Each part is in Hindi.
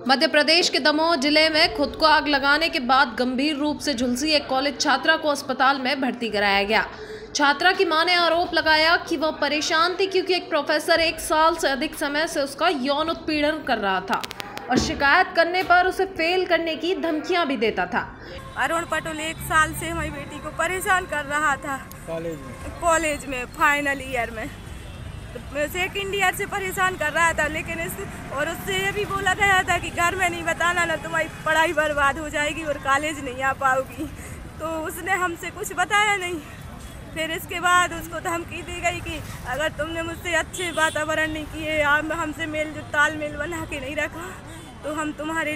मध्य प्रदेश के दमोह जिले में खुद को आग लगाने के बाद गंभीर रूप से झुलसी एक कॉलेज छात्रा को अस्पताल में भर्ती कराया गया। छात्रा की मां ने आरोप लगाया कि वह परेशान थी क्योंकि एक प्रोफेसर 1 साल से अधिक समय से उसका यौन उत्पीड़न कर रहा था और शिकायत करने पर उसे फेल करने की धमकियां भी देता था। अरुण पटोल 1 साल से हमारी बेटी को परेशान कर रहा था कॉलेज में फाइनल ईयर में। सेकंड ईयर से परेशान कर रहा था, लेकिन उससे ये भी बोला गया था कि घर में नहीं बताना, ना तुम्हारी पढ़ाई बर्बाद हो जाएगी और कॉलेज नहीं आ पाओगी। तो उसने हमसे कुछ बताया नहीं। फिर इसके बाद उसको धमकी दी गई कि अगर तुमने मुझसे अच्छे वातावरण नहीं किए, हमसे तालमेल बना के नहीं रखा, तो हम तुम्हारे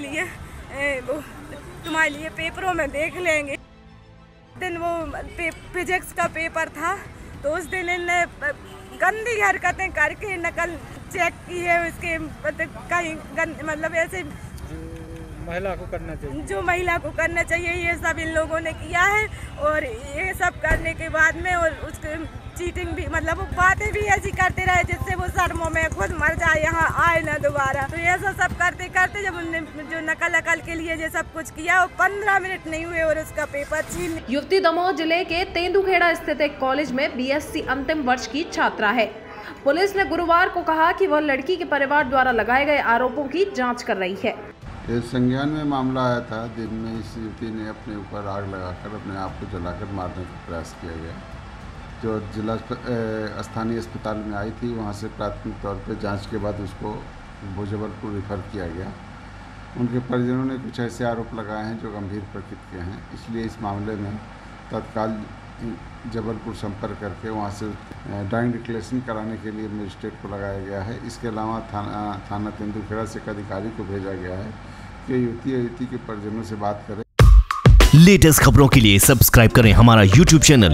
लिए पेपरों में देख लेंगे। दिन वो फिजिक्स का पेपर था, तो उस दिन इनने गंदी हरकतें करके नकल चेक की है उसके, कहीं मतलब ऐसे महिला को करना चाहिए, जो महिला को करना चाहिए, ये सब इन लोगों ने किया है। और ये सब करने के बाद में और उसके चीटिंग भी, मतलब वो बातें भी ऐसी करते रहे जिससे वो शर्मों में खुद मर जाए, यहाँ आए ना दोबारा। तो ये सब करते करते जब उन्होंने जो नकल के लिए ये सब कुछ किया, वो 15 मिनट नहीं हुए और उसका पेपर छीन। युवती दमोह जिले के तेंदुखेड़ा स्थित एक कॉलेज में BSc अंतिम वर्ष की छात्रा है। पुलिस ने गुरुवार को कहा कि वह लड़की के परिवार द्वारा लगाए गए आरोपों की जाँच कर रही है। ये संज्ञान में मामला आया था, दिन में इस युवती ने अपने ऊपर आग लगाकर अपने आप को जलाकर मारने का प्रयास किया गया। जो जिला स्थानीय अस्पताल में आई थी, वहाँ से प्राथमिक तौर पर जांच के बाद उसको जबलपुर रेफर किया गया। उनके परिजनों ने कुछ ऐसे आरोप लगाए हैं जो गंभीर प्रकृति के हैं, इसलिए इस मामले में तत्काल जबलपुर संपर्क करके वहाँ से ड्राइंग डिक्लेरेशन कराने के लिए मजिस्ट्रेट को लगाया गया है। इसके अलावा थाना तेंदुखेड़ा से एक अधिकारी को भेजा गया है कि युवती के परिजनों से बात करें। लेटेस्ट खबरों के लिए सब्सक्राइब करें हमारा YouTube चैनल